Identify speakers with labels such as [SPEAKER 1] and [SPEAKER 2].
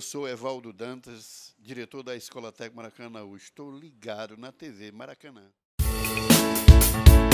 [SPEAKER 1] Eu sou Evaldo Dantas, diretor da Escola Técnica Maracanã. Estou ligado na TV Maracanã.